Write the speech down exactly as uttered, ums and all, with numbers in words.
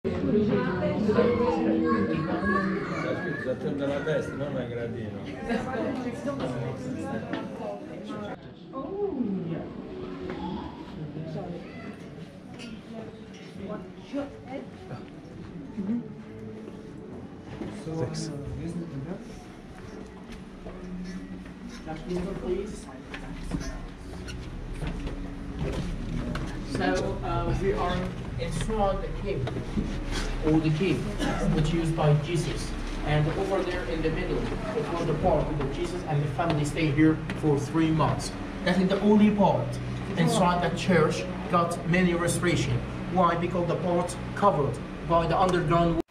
Attende la testa, non è gradino. Six. So uh, we are inside the cave, or the cave, which used by Jesus. And over there in the middle, it was the part where Jesus and the family stayed here for three months. That is the only part inside the church got many restoration. Why? Because the part covered by the underground